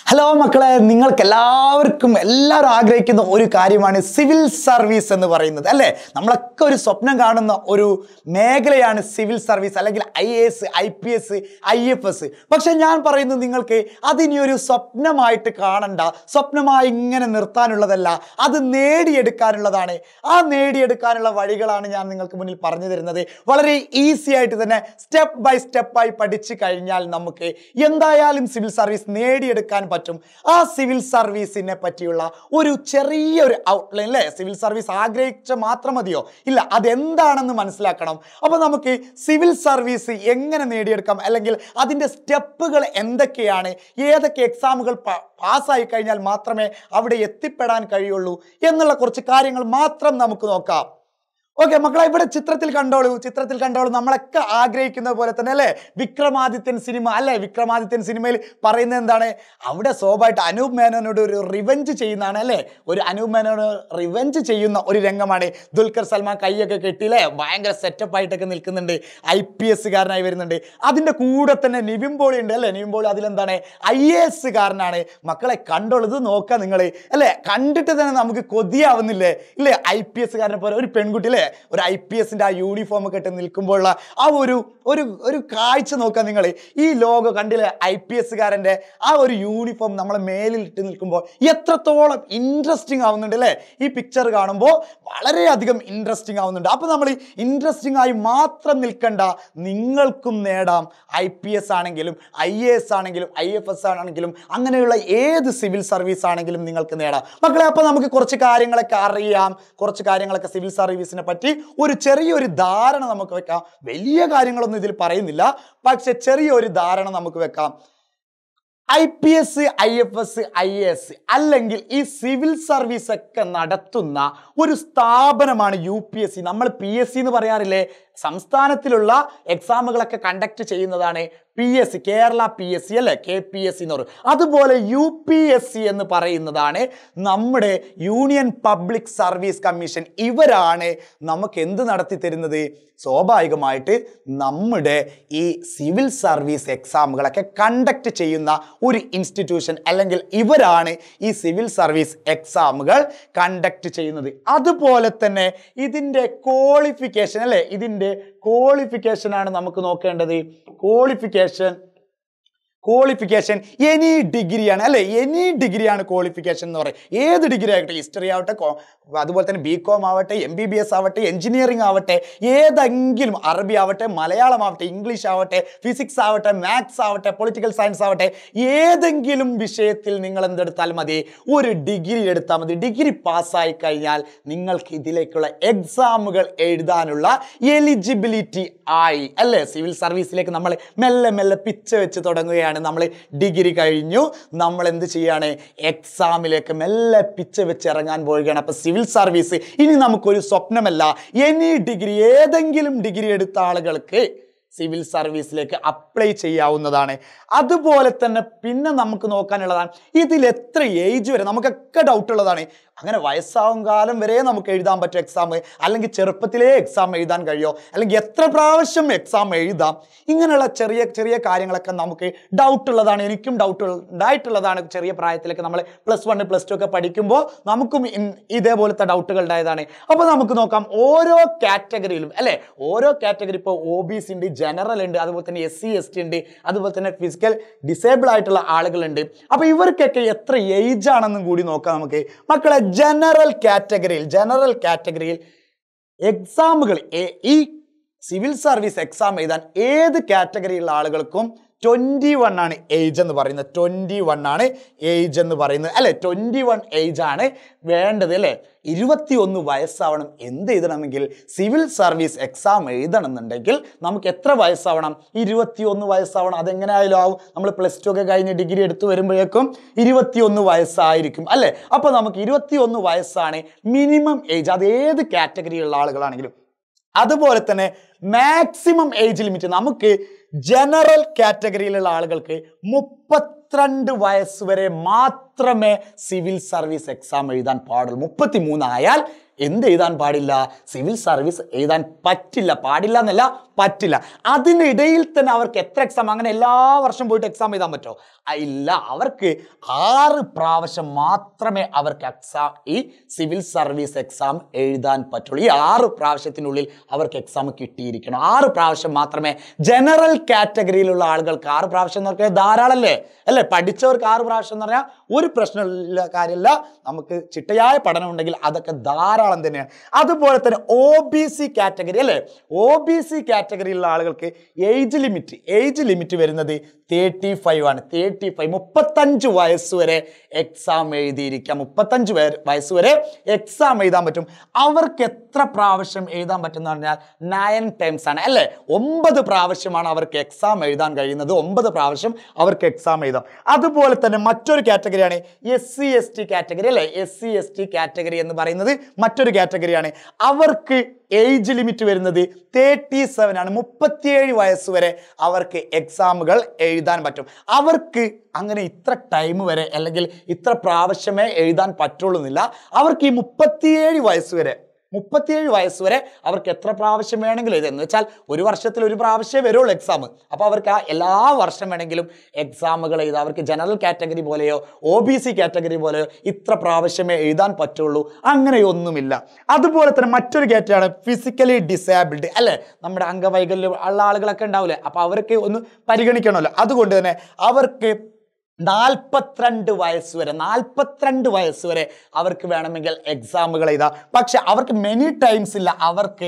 Hello മക്കളെ, എല്ലാവരും ആഗ്രഹിക്കുന്ന ഒരു കാര്യമാണ് സിവിൽ സർവീസ് എന്ന് പറയുന്നത് അല്ലേ? നമ്മളൊക്കെ ഒരു സ്വപ്നം കാണുന്ന ഒരു മേഖലയാണ് സിവിൽ സർവീസ്, അല്ലെങ്കിൽ IAS, IPS, IFS. പക്ഷെ ഞാൻ പറയുന്നത് നിങ്ങൾക്ക് അതിനി ഒരു സ്വപ്നമായിട്ട് കാണണ്ട, സ്വപ്നമായി ഇങ്ങനെ നിർത്താനുള്ളതല്ല, അത് നേടിയെടുക്കാനുള്ളതാണ്. ആ നേടിയെടുക്കാനുള്ള വഴികളാണ് ഞാൻ നിങ്ങൾക്ക് മുന്നിൽ പറഞ്ഞു തരുന്നത്. വളരെ ഈസി ആയിട്ട് തന്നെ സ്റ്റെപ്പ് ബൈ സ്റ്റെപ്പായി പഠിച്ചു കഴിഞ്ഞാൽ നമുക്ക് എന്തായാലും സിവിൽ സർവീസ് നേടിയെടുക്കാൻ പറ്റും. ആ സിവിൽ സർവീസിനെ പറ്റിയുള്ള ഒരു ചെറിയൊരു ഔട്ട്ലൈൻ അല്ലേ? സിവിൽ സർവീസ് ആഗ്രഹിച്ച മാത്രം മതിയോ? ഇല്ല, അതെന്താണെന്ന് മനസ്സിലാക്കണം. അപ്പൊ നമുക്ക് സിവിൽ സർവീസ് എങ്ങനെ നേടിയെടുക്കാം, അല്ലെങ്കിൽ അതിൻ്റെ സ്റ്റെപ്പുകൾ എന്തൊക്കെയാണ്, ഏതൊക്കെ എക്സാമുകൾ പാസ്സായി കഴിഞ്ഞാൽ മാത്രമേ അവിടെ എത്തിപ്പെടാൻ കഴിയുള്ളൂ എന്നുള്ള കുറച്ച് കാര്യങ്ങൾ മാത്രം നമുക്ക് നോക്കാം. ഓക്കെ മക്കളെ, ഇവിടെ ചിത്രത്തിൽ കണ്ടോളൂ, നമ്മളൊക്കെ ആഗ്രഹിക്കുന്ന പോലെ തന്നെ അല്ലേ വിക്രമാദിത്യൻ സിനിമ അല്ലേ? വിക്രമാദിത്യൻ സിനിമയിൽ പറയുന്നത് എന്താണ്? അവിടെ സ്വാഭാവികമായിട്ട് അനൂപ് മേനോനോട് ഒരു റിവെഞ്ച് ചെയ്യുന്നതാണ് അല്ലേ? ഒരു അനൂപ് മേനോനോട് റിവെഞ്ച് ചെയ്യുന്ന ഒരു രംഗമാണ്. ദുൽഖർ സൽമാൻ കൈയൊക്കെ കെട്ടിയില്ലേ, ഭയങ്കര സെറ്റപ്പ് ആയിട്ടൊക്കെ നിൽക്കുന്നുണ്ട്, IPS കാരനായി വരുന്നുണ്ട്. അതിൻ്റെ കൂടെ തന്നെ നിവിൻ പോളി ഉണ്ട് അല്ലേ? നിവിൻ പോളി അതിലെന്താണ്? IAS കാരനാണ്. മക്കളെ കണ്ടോളൂ, ഇത് നോക്കാം നിങ്ങൾ അല്ലേ? കണ്ടിട്ട് തന്നെ നമുക്ക് കൊതിയാവുന്നില്ലേ ഇല്ലേ? IPS കാരനെ പോലെ ഒരു പെൺകുട്ടി അല്ലേ, ഒരു IPSന്റെ ആ യൂണിഫോം ഒക്കെ ഇട്ട് നിൽക്കുമ്പോഴുള്ള ആ ഒരു കാഴ്ച നോക്കാം നിങ്ങൾ. ഈ ലോഗോ കണ്ടില്ലേ, IPS കാരൻ്റെ ആ ഒരു യൂണിഫോം നമ്മളെ മേലിൽ ഇട്ട് നിൽക്കുമ്പോൾ എത്രത്തോളം ഇൻട്രസ്റ്റിംഗ് ആവുന്നുണ്ട് അല്ലേ? ഈ പിക്ചർ കാണുമ്പോൾ വളരെയധികം ഇൻട്രസ്റ്റിംഗ് ആവുന്നുണ്ട്. അപ്പോൾ നമ്മൾ ഇൻട്രസ്റ്റിംഗ് ആയി മാത്രം നിൽക്കണ്ട, നിങ്ങൾക്കും നേടാം. IPS ആണെങ്കിലും IAS ആണെങ്കിലും IFS ആണെങ്കിലും അങ്ങനെയുള്ള ഏത് സിവിൽ സർവീസ് ആണെങ്കിലും നിങ്ങൾക്ക് നേടാം മക്കളെ. അപ്പോൾ നമുക്ക് കുറച്ച് കാര്യങ്ങളൊക്കെ അറിയാം, കുറച്ച് കാര്യങ്ങളൊക്കെ സിവിൽ സർവീസിനെ പറ്റി ഒരു ചെറിയൊരു ധാരണ നമുക്ക് വെക്കാം. വലിയ കാര്യങ്ങളൊന്നും ഇതിൽ പറയുന്നില്ല, പക്ഷെ ചെറിയൊരു ധാരണ നമുക്ക് വെക്കാം. IPS, IFS, IAS അല്ലെങ്കിൽ ഈ സിവിൽ സർവീസ് ഒക്കെ നടത്തുന്ന ഒരു സ്ഥാപനമാണ് UPSC. നമ്മൾ PSC എന്ന് പറയാറില്ലേ? സംസ്ഥാനത്തിലുള്ള എക്സാമുകളൊക്കെ കണ്ടക്ട് ചെയ്യുന്നതാണ് PSC, കേരള PSC അല്ലേ? KPSC എന്ന് പറയും. അതുപോലെ UPSC എന്ന് പറയുന്നതാണ് നമ്മുടെ യൂണിയൻ പബ്ലിക് സർവീസ് കമ്മീഷൻ. ഇവരാണ് നമുക്ക് എന്ത് നടത്തി തരുന്നത്? സ്വാഭാവികമായിട്ട് നമ്മുടെ ഈ സിവിൽ സർവീസ് എക്സാമുകളൊക്കെ കണ്ടക്ട് ചെയ്യുന്ന ഒരു ഇൻസ്റ്റിറ്റ്യൂഷൻ, അല്ലെങ്കിൽ ഇവരാണ് ഈ സിവിൽ സർവീസ് എക്സാമുകൾ കണ്ടക്ട് ചെയ്യുന്നത്. അതുപോലെ തന്നെ ഇതിൻ്റെ ക്വാളിഫിക്കേഷൻ അല്ലേ? ഇതിൻ്റെ ക്വാളിഫിക്കേഷൻ ആണ് നമുക്ക് നോക്കേണ്ടത്. ക്വാളിഫിക്കേഷൻ എനി ഡിഗ്രിയാണ് അല്ലേ? എനി ഡിഗ്രിയാണ് ക്വാളിഫിക്കേഷൻ എന്ന് പറയും. ഏത് ഡിഗ്രി ആകട്ടെ, ഹിസ്റ്ററി ആവട്ടെ, അതുപോലെ തന്നെ BCom ആവട്ടെ, MBBS ആവട്ടെ, എഞ്ചിനീയറിംഗ് ആവട്ടെ, ഏതെങ്കിലും അറബി ആവട്ടെ, മലയാളം ആവട്ടെ, ഇംഗ്ലീഷ് ആവട്ടെ, ഫിസിക്സ് ആവട്ടെ, മാത്സ് ആവട്ടെ, പൊളിറ്റിക്കൽ സയൻസ് ആവട്ടെ, ഏതെങ്കിലും വിഷയത്തിൽ നിങ്ങൾ എന്തെടുത്താൽ മതി? ഒരു ഡിഗ്രി എടുത്താൽ മതി. ഡിഗ്രി പാസ്സായി കഴിഞ്ഞാൽ നിങ്ങൾക്ക് ഇതിലേക്കുള്ള എക്സാമുകൾ എഴുതാനുള്ള എലിജിബിലിറ്റി ആയി അല്ലേ? സിവിൽ സർവീസിലേക്ക് നമ്മൾ മെല്ലെ മെല്ലെ പിച്ച വെച്ച് തുടങ്ങുകയാണ്. നമ്മൾ ഡിഗ്രി കഴിഞ്ഞു, നമ്മൾ എന്ത് ചെയ്യാണ്? എക്സാമിലേക്ക് മെല്ലെ പിച്ച വെച്ച് ഇറങ്ങാൻ പോവുകയാണ്. അപ്പൊ സിവിൽ സർവീസ് ഇനി നമുക്കൊരു സ്വപ്നമല്ല. എനി ഡിഗ്രി, ഏതെങ്കിലും ഡിഗ്രി എടുത്ത ആളുകൾക്ക് സിവിൽ സർവീസിലേക്ക് അപ്ലൈ ചെയ്യാവുന്നതാണ്. അതുപോലെ തന്നെ പിന്നെ നമുക്ക് നോക്കാനുള്ളതാണ്, ഇതിൽ എത്ര ഏജ് വരെ? നമുക്കൊക്കെ ഡൗട്ട് ഉള്ളതാണ്. അങ്ങനെ വയസ്സാവും കാലം വരെ നമുക്ക് എഴുതാൻ പറ്റും എക്സാം, അല്ലെങ്കിൽ ചെറുപ്പത്തിലേ എക്സാം എഴുതാൻ കഴിയോ, അല്ലെങ്കിൽ എത്ര പ്രാവശ്യം എക്സാം എഴുതാം? ഇങ്ങനെയുള്ള ചെറിയ ചെറിയ കാര്യങ്ങളൊക്കെ നമുക്ക് ഡൗട്ട് ഉള്ളതാണ്. എനിക്കും ഡൗട്ട് ഉണ്ടായിട്ടുള്ളതാണ്. ചെറിയ പ്രായത്തിലൊക്കെ നമ്മൾ +1 +2 ഒക്കെ പഠിക്കുമ്പോൾ നമുക്കും ഇതേപോലത്തെ ഡൗട്ടുകൾ ഉണ്ടായതാണ്. അപ്പോൾ നമുക്ക് നോക്കാം ഓരോ കാറ്റഗറിയിലും അല്ലേ? ഓരോ കാറ്റഗറി ഇപ്പോൾ OBC ഉണ്ട്, ജനറൽ ഉണ്ട്, അതുപോലെ തന്നെ SC ST ഉണ്ട്, അതുപോലെ തന്നെ ഫിസിക്കൽ ഡിസേബിൾ ആയിട്ടുള്ള ആളുകളുണ്ട്. അപ്പോൾ ഇവർക്കൊക്കെ എത്ര ഏജ് ആണെന്നും കൂടി നോക്കാം നമുക്ക് മക്കളെ. ജനറൽ കാറ്റഗറിയിൽ എക്സാമുകൾ, ഈ സിവിൽ സർവീസ് എക്സാം എഴുതാൻ ഏത് കാറ്റഗറിയിലുള്ള ആളുകൾക്കും 21 ആണ് ഏജ് എന്ന് പറയുന്നത്. 21 ആണ് ഏജ് എന്ന് പറയുന്നത് അല്ലേ? 21 ഏജ് ആണ് വേണ്ടത് അല്ലേ? 21 വയസ്സാവണം. എന്ത് എഴുതണമെങ്കിൽ സിവിൽ സർവീസ് എക്സാം എഴുതണമെന്നുണ്ടെങ്കിൽ നമുക്ക് എത്ര വയസ്സാവണം? 21 വയസ്സാവണം. അതെങ്ങനെ ആയാലും ആവും. നമ്മൾ +2 ഒക്കെ കഴിഞ്ഞ് ഡിഗ്രി എടുത്തു വരുമ്പോഴേക്കും 21 വയസ്സായിരിക്കും അല്ലേ? അപ്പോൾ നമുക്ക് 21 വയസ്സാണ് മിനിമം ഏജ്, അത് ഏത് കാറ്റഗറിയിലുള്ള ആളുകളാണെങ്കിലും. അതുപോലെ തന്നെ മാക്സിമം ഏജ് ലിമിറ്റ് നമുക്ക് ജനറൽ കാറ്റഗറിയിലുള്ള ആളുകൾക്ക് 32 വയസ്സ് വരെ മാത്രമേ സിവിൽ സർവീസ് എക്സാം എഴുതാൻ പാടുള്ളൂ. 33 ആയാൽ എന്ത് എഴുതാൻ പാടില്ല? സിവിൽ സർവീസ് എഴുതാൻ പറ്റില്ല. പാടില്ല എന്നല്ല, പറ്റില്ല. അതിനിടയിൽ തന്നെ അവർക്ക് എത്ര എക്സാം, അങ്ങനെ എല്ലാ വർഷം പോയിട്ട് എക്സാം എഴുതാൻ പറ്റുമോ? ഇല്ല. അവർക്ക് 6 പ്രാവശ്യം മാത്രമേ അവർക്ക് എക്സാം, ഈ സിവിൽ സർവീസ് എക്സാം എഴുതാൻ പറ്റുള്ളൂ. ഈ 6 പ്രാവശ്യത്തിനുള്ളിൽ അവർക്ക് എക്സാം കിട്ടിയിരിക്കണം. 6 പ്രാവശ്യം മാത്രമേ. ജനറൽ കാറ്റഗറിയിലുള്ള ആളുകൾക്ക് 6 പ്രാവശ്യം എന്ന് പറഞ്ഞാൽ ധാരാളല്ലേ അല്ലേ? പഠിച്ചവർക്ക് 6 പ്രാവശ്യം എന്ന് പറഞ്ഞാൽ ഒരു പ്രശ്നമില്ല, കാര്യമില്ല. നമുക്ക് ചിട്ടയായ പഠനം ഉണ്ടെങ്കിൽ അതൊക്കെ ധാരാളം തന്നെയാണ്. അതുപോലെ തന്നെ OBC കാറ്റഗറി അല്ലേ? OBC കാറ്റഗറിയിലുള്ള ആളുകൾക്ക് ഏജ് ലിമിറ്റ് വരുന്നത് 35 ആണ്. 35 വയസ്സ് വരെ എക്സാം എഴുതിയിരിക്കാം. 35 വയസ്സ് വരെ എക്സാം എഴുതാൻ പറ്റും. അവർക്ക് എത്ര പ്രാവശ്യം എഴുതാൻ പറ്റും എന്ന് പറഞ്ഞാൽ 9 ടൈംസ് ആണ് അല്ലേ? 9 പ്രാവശ്യമാണ് അവർക്ക് എക്സാം എഴുതാൻ കഴിയുന്നത്. 9 പ്രാവശ്യം അവർക്ക് എക്സാം എഴുതാം. അതുപോലെ തന്നെ മറ്റൊരു കാറ്റഗറിയാണ് SC/ST കാറ്റഗറി അല്ലേ? SC/ST കാറ്റഗറി എന്ന് പറയുന്നത് മറ്റൊരു കാറ്റഗറിയാണ്. അവർക്ക് ഏജ് ലിമിറ്റ് വരുന്നത് 37 ആണ്. 37 വയസ്സ് വരെ അവർക്ക് എക്സാമുകൾ എഴുതാൻ പറ്റും. അവർക്ക് അങ്ങനെ ഇത്ര ടൈം വരെ അല്ലെങ്കിൽ ഇത്ര പ്രാവശ്യമേ എഴുതാൻ പറ്റുള്ളൂ എന്നില്ല. അവർക്ക് ഈ 37 വയസ്സ് വരെ അവർക്ക് എത്ര പ്രാവശ്യം വേണമെങ്കിലും എഴുതാം. വെച്ചാൽ ഒരു വർഷത്തിൽ ഒരു പ്രാവശ്യമേ വരുള്ളൂ എക്സാം. അപ്പോൾ അവർക്ക് എല്ലാ വർഷം വേണമെങ്കിലും എക്സാമുകൾ എഴുതാം. അവർക്ക് ജനറൽ കാറ്റഗറി പോലെയോ OBC കാറ്റഗറി പോലെയോ ഇത്ര പ്രാവശ്യമേ എഴുതാൻ പറ്റുള്ളൂ, അങ്ങനെയൊന്നുമില്ല. അതുപോലെ തന്നെ മറ്റൊരു കാറ്റഗറിയാണ് ഫിസിക്കലി ഡിസേബിൾഡ് അല്ലേ? നമ്മുടെ അംഗവൈകല്യം ഉള്ള ആളുകളൊക്കെ ഉണ്ടാവില്ലേ? അപ്പോൾ അവർക്ക് ഒന്ന് പരിഗണിക്കണമല്ലോ. അതുകൊണ്ട് തന്നെ അവർക്ക് 42 വയസ്സ് വരെ അവർക്ക് വേണമെങ്കിൽ എക്സാമുകൾ എഴുതാം. പക്ഷെ അവർക്ക് മെനി ടൈംസ് ഇല്ല. അവർക്ക്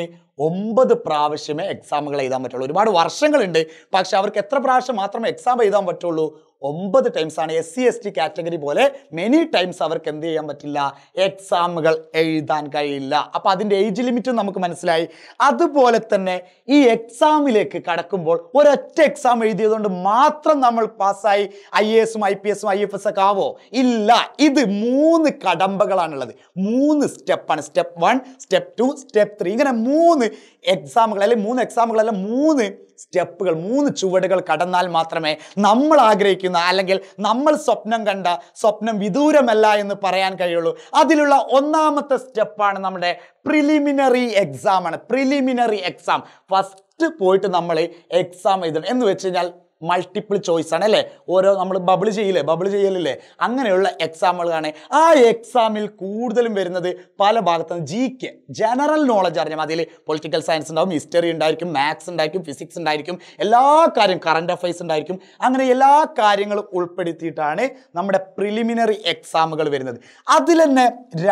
9 പ്രാവശ്യമേ എക്സാമുകൾ എഴുതാൻ പറ്റുള്ളൂ. ഒരുപാട് വർഷങ്ങളുണ്ട്, പക്ഷെ അവർക്ക് എത്ര പ്രാവശ്യം മാത്രമേ എക്സാം എഴുതാൻ പറ്റുള്ളൂ? 9 ടൈംസ് ആണ്. SC/ST കാറ്റഗറി പോലെ മെനി ടൈംസ് അവർക്ക് എന്ത് ചെയ്യാൻ പറ്റില്ല? എക്സാമുകൾ എഴുതാൻ കഴിയില്ല. അപ്പോൾ അതിൻ്റെ ഏജ് ലിമിറ്റും നമുക്ക് മനസ്സിലായി. അതുപോലെ തന്നെ ഈ എക്സാമിലേക്ക് കടക്കുമ്പോൾ ഒരൊറ്റ എക്സാം എഴുതിയതുകൊണ്ട് മാത്രം നമ്മൾ പാസ്സായി IAS-ഉം IPS-ഉം IFS ഒക്കെ ആവോ? ഇല്ല. ഇത് 3 കടമ്പകളാണുള്ളത്. 3 സ്റ്റെപ്പാണ്. Step 1, step 2, step 3. ഇങ്ങനെ 3 എക്സാമുകൾ അല്ലെങ്കിൽ 3 എക്സാമുകളല്ല, 3 സ്റ്റെപ്പുകൾ, 3 ചുവടുകൾ കടന്നാൽ മാത്രമേ നമ്മൾ ആഗ്രഹിക്കുന്ന അല്ലെങ്കിൽ നമ്മൾ സ്വപ്നം കണ്ട സ്വപ്നം വിദൂരമല്ല എന്ന് പറയാൻ കഴിയുള്ളൂ. അതിലുള്ള ഒന്നാമത്തെ സ്റ്റെപ്പാണ് നമ്മുടെ പ്രിലിമിനറി എക്സാം ആണ്. പ്രിലിമിനറി എക്സാം ഫസ്റ്റ് പോയിട്ട് നമ്മൾ എക്സാം എഴുതണം. എന്ന് വെച്ച് കഴിഞ്ഞാൽ മൾട്ടിപ്പിൾ ചോയ്സ് ആണ് അല്ലേ? ഓരോ നമ്മൾ ബബിൾ ചെയ്യലില്ലേ? അങ്ങനെയുള്ള എക്സാമുകളാണ്. ആ എക്സാമിൽ കൂടുതലും വരുന്നത് പല ഭാഗത്തുനിന്ന് GK ജനറൽ നോളജ് അറിഞ്ഞാൽ അതിൽ പൊളിറ്റിക്കൽ സയൻസ് ഉണ്ടാവും, ഹിസ്റ്ററി ഉണ്ടായിരിക്കും, മാത്സ് ഉണ്ടായിരിക്കും, ഫിസിക്സ് ഉണ്ടായിരിക്കും, എല്ലാ കാര്യം കറണ്ട് അഫയേഴ്സ് ഉണ്ടായിരിക്കും. അങ്ങനെ എല്ലാ കാര്യങ്ങളും ഉൾപ്പെടുത്തിയിട്ടാണ് നമ്മുടെ പ്രിലിമിനറി എക്സാമുകൾ വരുന്നത്. അതിൽ തന്നെ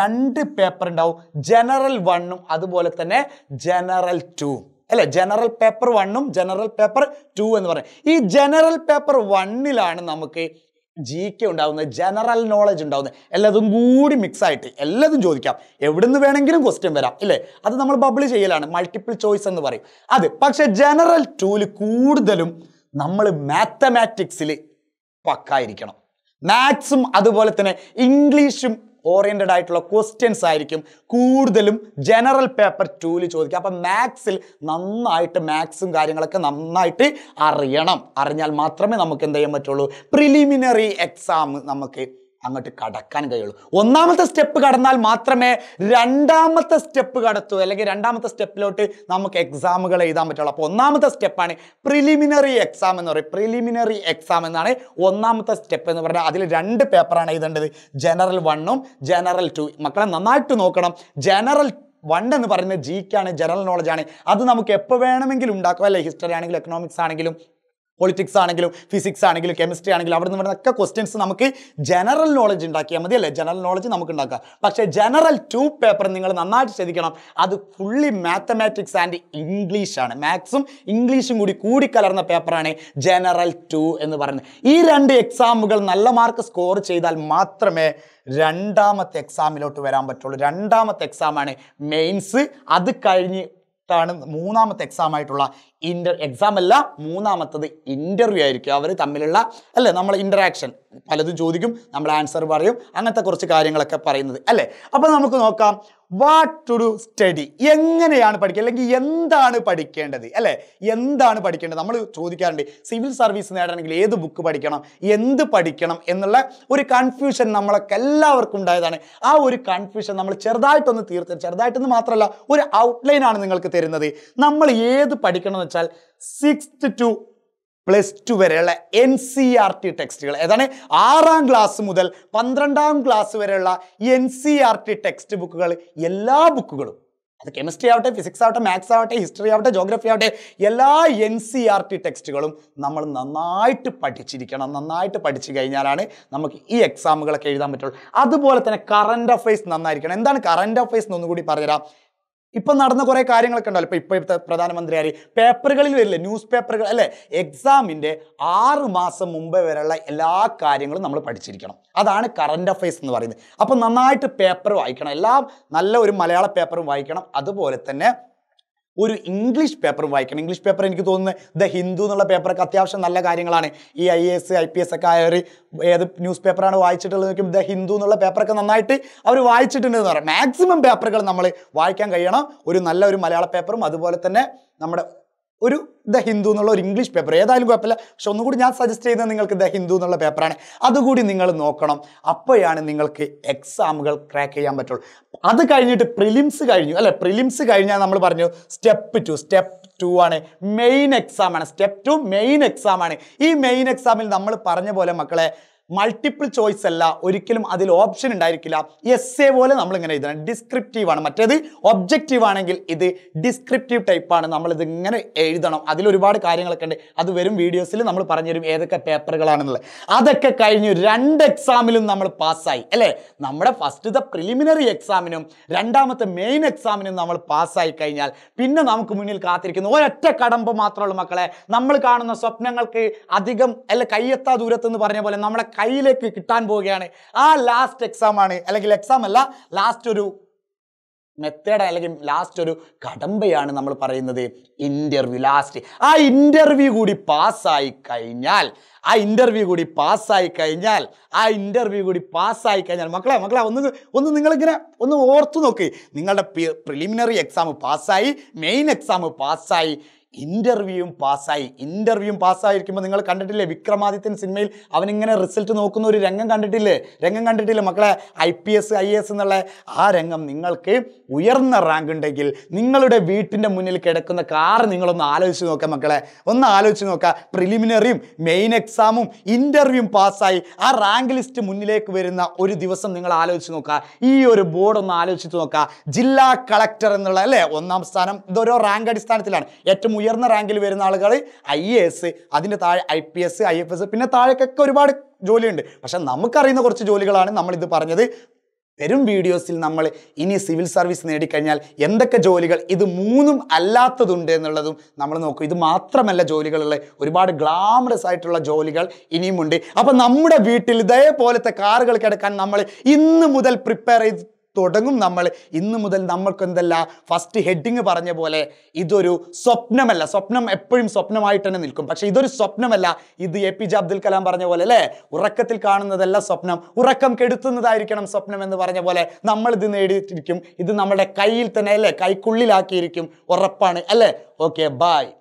2 പേപ്പർ ഉണ്ടാവും, ജനറൽ 1ഉം അതുപോലെ തന്നെ ജനറൽ 2 അല്ലെ? ജനറൽ പേപ്പർ 1ഉം ജനറൽ പേപ്പർ 2 എന്ന് പറയും. ഈ ജനറൽ പേപ്പർ 1ലാണ് നമുക്ക് GK ഉണ്ടാവുന്നത്, ജനറൽ നോളജ് ഉണ്ടാവുന്നത്. എല്ലാതും കൂടി മിക്സ് ആയിട്ട് എല്ലാതും ചോദിക്കാം, എവിടുന്ന് വേണമെങ്കിലും ക്വസ്റ്റ്യൻ വരാം ഇല്ലേ? അത് നമ്മൾ ബബിൾ ചെയ്യലാണ്, മൾട്ടിപ്പിൾ ചോയ്സ് എന്ന് പറയും അത്. പക്ഷെ ജനറൽ 2ൽ കൂടുതലും നമ്മൾ മാത്തമാറ്റിക്സിൽ പക്കായിരിക്കണം. മാത്സും അതുപോലെ തന്നെ ഇംഗ്ലീഷും ഓറിയന്റഡ് ആയിട്ടുള്ള ക്വസ്റ്റ്യൻസ് ആയിരിക്കും കൂടുതലും ജനറൽ പേപ്പർ 2ൽ ചോദിക്കുക. അപ്പം മാത്സിൽ നന്നായിട്ട് മാത്സും കാര്യങ്ങളൊക്കെ നന്നായിട്ട് അറിഞ്ഞാൽ മാത്രമേ നമുക്ക് എന്ത് ചെയ്യാൻ പറ്റുള്ളൂ? പ്രിലിമിനറി എക്സാം നമുക്ക് അങ്ങോട്ട് കടക്കാൻ കഴിയുള്ളൂ. ഒന്നാമത്തെ സ്റ്റെപ്പ് കടന്നാൽ മാത്രമേ രണ്ടാമത്തെ സ്റ്റെപ്പ് കടത്തൂ, അല്ലെങ്കിൽ രണ്ടാമത്തെ സ്റ്റെപ്പിലോട്ട് നമുക്ക് എക്സാമുകൾ എഴുതാൻ പറ്റുള്ളൂ. അപ്പോൾ ഒന്നാമത്തെ സ്റ്റെപ്പാണ് പ്രിലിമിനറി എക്സാം എന്ന് പറയും. പ്രിലിമിനറി എക്സാം എന്നാണ് ഒന്നാമത്തെ സ്റ്റെപ്പ് എന്ന് പറഞ്ഞാൽ. അതിൽ 2 പേപ്പറാണ് എഴുതേണ്ടത്, ജനറൽ 1ഉം ജനറൽ 2. മക്കളെ നന്നായിട്ട് നോക്കണം. ജനറൽ 1 എന്ന് പറയുന്നത് GK ആണ്, ജനറൽ നോളജ് ആണ്. അത് നമുക്ക് എപ്പോൾ വേണമെങ്കിലും ഉണ്ടാക്കാം അല്ലേ? ഹിസ്റ്ററി ആണെങ്കിലും എക്കണോമിക്സ് ആണെങ്കിലും പൊളിറ്റിക്സ് ആണെങ്കിലും ഫിസിക്സ് ആണെങ്കിലും കെമിസ്ട്രി ആണെങ്കിലും അവിടെ നിന്ന് വരുന്നൊക്കെ ക്വസ്റ്റ്യൻസ് നമുക്ക് ജനറൽ നോളജ് ഉണ്ടാക്കിയാൽ മതി അല്ലേ? ജനറൽ നോളജ് നമുക്ക് ഉണ്ടാക്കാം. പക്ഷേ ജനറൽ 2 പേപ്പർ നിങ്ങൾ നന്നായിട്ട് ശ്രദ്ധിക്കണം, അത് ഫുള്ളി മാത്തമാറ്റിക്സ് ആൻഡ് ഇംഗ്ലീഷ് ആണ്. മാത്സും ഇംഗ്ലീഷും കൂടി കലർന്ന പേപ്പറാണ് ജനറൽ 2 എന്ന് പറയുന്നത്. ഈ 2 എക്സാമുകൾ നല്ല മാർക്ക് സ്കോർ ചെയ്താൽ മാത്രമേ രണ്ടാമത്തെ എക്സാമിലോട്ട് വരാൻ പറ്റുള്ളൂ. രണ്ടാമത്തെ എക്സാമാണ് മെയിൻസ്. അത് കഴിഞ്ഞിട്ടാണ് മൂന്നാമത്തെ എക്സാം ആയിട്ടുള്ള എക്സാം അല്ല, മൂന്നാമത്തത് ഇന്റർവ്യൂ ആയിരിക്കും. അവർ തമ്മിലുള്ള അല്ലേ നമ്മൾ ഇന്ററാക്ഷൻ, പലതും ചോദിക്കും, നമ്മൾ ആൻസർ പറയും, അങ്ങനത്തെ കുറച്ച് കാര്യങ്ങളൊക്കെ പറയുന്നത് അല്ലേ. അപ്പൊ നമുക്ക് നോക്കാം വാട്ട് ടു ഡു സ്റ്റഡി, എങ്ങനെയാണ് പഠിക്കുക അല്ലെങ്കിൽ എന്താണ് പഠിക്കേണ്ടത് അല്ലേ. എന്താണ് പഠിക്കേണ്ടത് നമ്മൾ ചോദിക്കാറുണ്ട്. സിവിൽ സർവീസ് നേടണമെങ്കിൽ ഏത് ബുക്ക് പഠിക്കണം, എന്ത് പഠിക്കണം എന്നുള്ള ഒരു കൺഫ്യൂഷൻ നമ്മളൊക്കെ എല്ലാവർക്കും ഉണ്ടായതാണ്. ആ ഒരു കൺഫ്യൂഷൻ നമ്മൾ ചെറുതായിട്ടൊന്ന് ചെറുതായിട്ടൊന്ന് മാത്രമല്ല, ഒരു ഔട്ട്ലൈൻ ആണ് നിങ്ങൾക്ക് തരുന്നത്. നമ്മൾ ഏത് പഠിക്കണം എന്ന് വെച്ചാൽ 6th to +2 വരെയുള്ള NCERT ടെക്സ്റ്റുകൾ, ഏതാണ് 6ാം ക്ലാസ് മുതൽ 12ാം ക്ലാസ് വരെയുള്ള NCERT ടെക്സ്റ്റ് ബുക്കുകൾ, എല്ലാ ബുക്കുകളും, അത് കെമിസ്ട്രി ആവട്ടെ, ഫിസിക്സ് ആവട്ടെ, മാത്സ് ആവട്ടെ, ഹിസ്റ്ററി ആവട്ടെ, ജോഗ്രഫി ആവട്ടെ, എല്ലാ NCERT ടെക്സ്റ്റുകളും നമ്മൾ നന്നായിട്ട് പഠിച്ചിരിക്കണം. നന്നായിട്ട് പഠിച്ചു കഴിഞ്ഞാലാണ് നമുക്ക് ഈ എക്സാമുകളൊക്കെ എഴുതാൻ പറ്റുള്ളൂ. അതുപോലെ തന്നെ കറണ്ട് അഫയേഴ്സ് നന്നായിരിക്കണം. എന്താണ് കറണ്ട് അഫയേഴ്സ് എന്നൊന്നുകൂടി പറഞ്ഞുതരാം. ഇപ്പം നടന്ന കുറേ കാര്യങ്ങളൊക്കെ ഉണ്ടല്ലോ. ഇപ്പോഴത്തെ പ്രധാനമന്ത്രി ആര് പേപ്പറുകളിൽ വരില്ലേ, ന്യൂസ് പേപ്പറുകൾ അല്ലേ. എക്സാമിൻ്റെ 6 മാസം മുമ്പേ വരെയുള്ള എല്ലാ കാര്യങ്ങളും നമ്മൾ പഠിച്ചിരിക്കണം. അതാണ് കറണ്ട് അഫയേഴ്സ് എന്ന് പറയുന്നത്. അപ്പം നന്നായിട്ട് പേപ്പർ വായിക്കണം, എല്ലാം നല്ല ഒരു മലയാള പേപ്പറും വായിക്കണം. അതുപോലെ തന്നെ ഒരു ഇംഗ്ലീഷ് പേപ്പറും വായിക്കണം. ഇംഗ്ലീഷ് പേപ്പർ എനിക്ക് തോന്നുന്നത് ദ ഹിന്ദു എന്നുള്ള പേപ്പറൊക്കെ അത്യാവശ്യം നല്ല കാര്യങ്ങളാണ്. ഈ IAS IPS ഒക്കെ ആയ ഒരു ഏത് ന്യൂസ് പേപ്പറാണ് വായിച്ചിട്ടുള്ളത് നോക്കും, ദ ഹിന്ദു എന്നുള്ള പേപ്പറൊക്കെ നന്നായിട്ട് അവർ വായിച്ചിട്ടുണ്ടെന്ന് പറയാം. മാക്സിമം പേപ്പറുകൾ നമ്മൾ വായിക്കാൻ കഴിയണം. ഒരു നല്ല ഒരു മലയാള പേപ്പറും അതുപോലെ തന്നെ നമ്മുടെ ഒരു ദ ഹിന്ദു എന്നുള്ള ഒരു ഇംഗ്ലീഷ് പേപ്പർ, ഏതായാലും കുഴപ്പമില്ല. പക്ഷെ ഒന്നുകൂടി ഞാൻ സജസ്റ്റ് ചെയ്യുന്നത് നിങ്ങൾക്ക് ദ ഹിന്ദു എന്നുള്ള പേപ്പറാണ്. അതുകൂടി നിങ്ങൾ നോക്കണം. അപ്പോഴാണ് നിങ്ങൾക്ക് എക്സാമുകൾ ക്രാക്ക് ചെയ്യാൻ പറ്റുള്ളൂ. അത് കഴിഞ്ഞിട്ട് പ്രിലിംസ് കഴിഞ്ഞു അല്ലെ. പ്രിലിംസ് കഴിഞ്ഞാൽ നമ്മൾ പറഞ്ഞു സ്റ്റെപ്പ് 2 ആണ് മെയിൻ എക്സാം ആണ്. സ്റ്റെപ്പ് 2 മെയിൻ എക്സാം ആണ്. ഈ മെയിൻ എക്സാമിൽ നമ്മൾ പറഞ്ഞ പോലെ മക്കളെ മൾട്ടിപ്പിൾ ചോയ്സ് അല്ല, ഒരിക്കലും അതിൽ ഓപ്ഷൻ ഉണ്ടായിരിക്കില്ല. എസ്സേ പോലെ നമ്മൾ ഇങ്ങനെ എഴുതണം. ഡിസ്ക്രിപ്റ്റീവ് ആണ്. മറ്റേത് ഒബ്ജക്റ്റീവ് ആണെങ്കിൽ ഇത് ഡിസ്ക്രിപ്റ്റീവ് ടൈപ്പാണ്. നമ്മളിത് ഇങ്ങനെ എഴുതണം. അതിൽ ഒരുപാട് കാര്യങ്ങളൊക്കെ ഉണ്ട്. അത് വരും വീഡിയോസിൽ നമ്മൾ പറഞ്ഞുതരും ഏതൊക്കെ പേപ്പറുകളാണെന്നുള്ളത്. അതൊക്കെ കഴിഞ്ഞു 2 എക്സാമിലും നമ്മൾ പാസ്സായി അല്ലേ. നമ്മുടെ ഫസ്റ്റത്തെ പ്രിലിമിനറി എക്സാമിനും രണ്ടാമത്തെ മെയിൻ എക്സാമിനും നമ്മൾ പാസ്സായി കഴിഞ്ഞാൽ പിന്നെ നമുക്ക് മുന്നിൽ കാത്തിരിക്കുന്ന ഒരൊറ്റ കടമ്പ മാത്രമേ ഉള്ളൂ മക്കളെ. നമ്മൾ കാണുന്ന സ്വപ്നങ്ങൾക്ക് അധികം അല്ല കയ്യെത്താ ദൂരത്തെന്ന് പറഞ്ഞ പോലെ നമ്മളെ കയ്യിലേക്ക് കിട്ടാൻ പോവുകയാണ്. ആ ലാസ്റ്റ് എക്സാം ആണ്, അല്ലെങ്കിൽ എക്സാം അല്ല, ലാസ്റ്റ് ഒരു മെത്തേഡ് അല്ലെങ്കിൽ ലാസ്റ്റ് ഒരു കടമ്പയാണ് നമ്മൾ പറയുന്നത് ഇന്റർവ്യൂ. ലാസ്റ്റ് ആ ഇന്റർവ്യൂ കൂടി പാസ്സായി കഴിഞ്ഞാൽ മക്കളെ ഒന്ന് നിങ്ങളിങ്ങനെ ഒന്ന് ഓർത്തു നോക്ക്. നിങ്ങളുടെ പ്രിലിമിനറി എക്സാം പാസ്സായി, മെയിൻ എക്സാം പാസ്സായി, ഇന്റർവ്യൂവും പാസ്സായിരിക്കുമ്പോൾ നിങ്ങൾ കണ്ടിട്ടില്ലേ വിക്രമാദിത്യൻ സിനിമയിൽ അവനിങ്ങനെ റിസൾട്ട് നോക്കുന്ന ഒരു രംഗം കണ്ടിട്ടില്ലേ മക്കളെ. IPS IAS എന്നുള്ള ആ രംഗം നിങ്ങൾക്ക് ഉയർന്ന റാങ്ക് ഉണ്ടെങ്കിൽ നിങ്ങളുടെ വീട്ടിൻ്റെ മുന്നിൽ കിടക്കുന്ന കാർ നിങ്ങളൊന്ന് ആലോചിച്ച് നോക്കാം മക്കളെ. ഒന്ന് ആലോചിച്ച് നോക്കുക. പ്രിലിമിനറിയും മെയിൻ എക്സാമും ഇന്റർവ്യൂവും പാസ്സായി ആ റാങ്ക് ലിസ്റ്റ് മുന്നിലേക്ക് വരുന്ന ഒരു ദിവസം നിങ്ങൾ ആലോചിച്ച് നോക്കുക. ഈ ഒരു ബോർഡ് ഒന്ന് ആലോചിച്ച് നോക്കുക. ജില്ലാ കളക്ടർ എന്നുള്ള അല്ലേ 1ാം സ്ഥാനം. ഇതൊരോ റാങ്ക് അടിസ്ഥാനത്തിലാണ്. ഏറ്റവും ഉയർന്ന റാങ്കിൽ വരുന്ന ആളുകൾ IAS, അതിൻ്റെ താഴെ IPS IFS, പിന്നെ താഴേക്കൊക്കെ ഒരുപാട് ജോലിയുണ്ട്. പക്ഷെ നമുക്കറിയുന്ന കുറച്ച് ജോലികളാണ് നമ്മളിത് പറഞ്ഞത്. വരും വീഡിയോസിൽ നമ്മൾ ഇനി സിവിൽ സർവീസ് നേടിക്കഴിഞ്ഞാൽ എന്തൊക്കെ ജോലികൾ ഇത് 3ഉം അല്ലാത്തതുണ്ട് എന്നുള്ളതും നമ്മൾ നോക്കും. ഇത് മാത്രമല്ല ജോലികളുള്ള ഒരുപാട് ഗ്ലാമറസ് ആയിട്ടുള്ള ജോലികൾ ഇനിയുമുണ്ട്. അപ്പം നമ്മുടെ വീട്ടിൽ ഇതേപോലത്തെ കാറുകൾ കിടക്കാൻ നമ്മൾ ഇന്ന് മുതൽ പ്രിപ്പയർ ചെയ്ത് തുടങ്ങും. നമ്മൾ ഇന്ന് മുതൽ നമ്മൾക്ക് എന്തല്ല ഫസ്റ്റ് ഹെഡിങ് പറഞ്ഞ പോലെ ഇതൊരു സ്വപ്നമല്ല. സ്വപ്നം എപ്പോഴും സ്വപ്നമായിട്ട് തന്നെ നിൽക്കും. പക്ഷെ ഇതൊരു സ്വപ്നമല്ല. ഇത് APJ അബ്ദുൽ കലാം പറഞ്ഞ പോലെ അല്ലേ, ഉറക്കത്തിൽ കാണുന്നതല്ല സ്വപ്നം, ഉറക്കം കെടുത്തുന്നതായിരിക്കണം സ്വപ്നം എന്ന് പറഞ്ഞ പോലെ നമ്മൾ ഇത് നേടിയിട്ടിരിക്കും. ഇത് നമ്മുടെ കയ്യിൽ തന്നെ അല്ലേ, കൈക്കുള്ളിലാക്കിയിരിക്കും, ഉറപ്പാണ് അല്ലേ. Okay, by.